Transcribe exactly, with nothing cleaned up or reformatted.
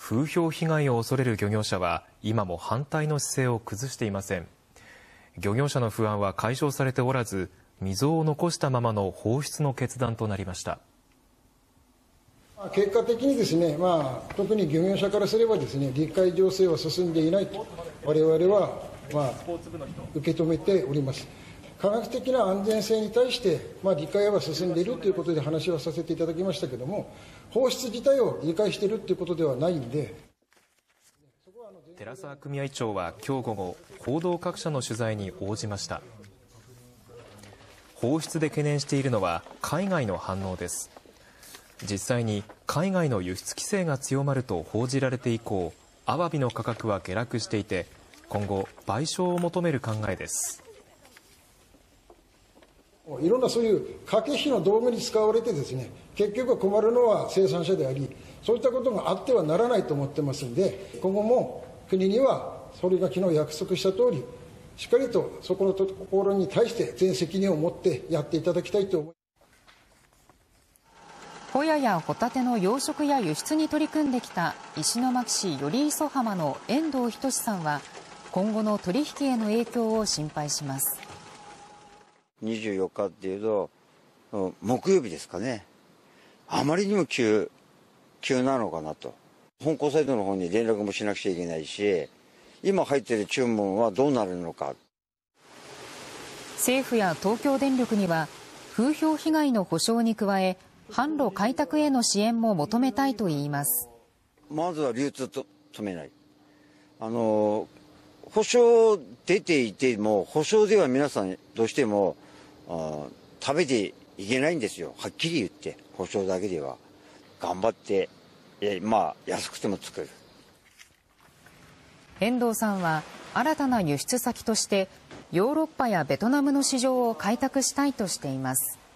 風評被害を恐れる漁業者は今も反対の姿勢を崩していません。漁業者の不安は解消されておらず、溝を残したままの放出の決断となりました。 結果的にですね、まあ、特に漁業者からすればですね、理解醸成は進んでいないと我々は、まあ、受け止めております。科学的な安全性に対して、まあ、理解は進んでいるということで話はさせていただきましたけれども、放出自体を理解しているということではないんで。 寺沢組合長は今日午後、報道各社の取材に応じました。放出で懸念しているのは海外の反応です。実際に海外の輸出規制が強まると報じられて以降、アワビの価格は下落していて、今後賠償を求める考えです。 いろんなそういう駆け引きの道具に使われてですね、結局困るのは生産者であり、そういったことがあってはならないと思ってますんで、今後も国にはそれが昨日約束した通り、しっかりとそこのところに対して全責任を持ってやっていただきたいと思います。 ホヤやホタテの養殖や輸出に取り組んできた石巻市寄磯浜の遠藤仁さんは、今後の取引への影響を心配します。 にじゅうよっかっていうと木曜日ですかね、あまりにも急急なのかなと。本校サイトの方に連絡もしなくちゃいけないし、今入っている注文はどうなるのか。 政府や東京電力には風評被害の補償に加え、販路開拓への支援も求めたいといいます。 まずは流通と止めない。あの保証出ていても、保証では皆さんどうしてもあ食べていけないんですよ。はっきり言って、保証だけでは頑張って、えまあ安くても作る。 遠藤さんは新たな輸出先としてヨーロッパやベトナムの市場を開拓したいとしています。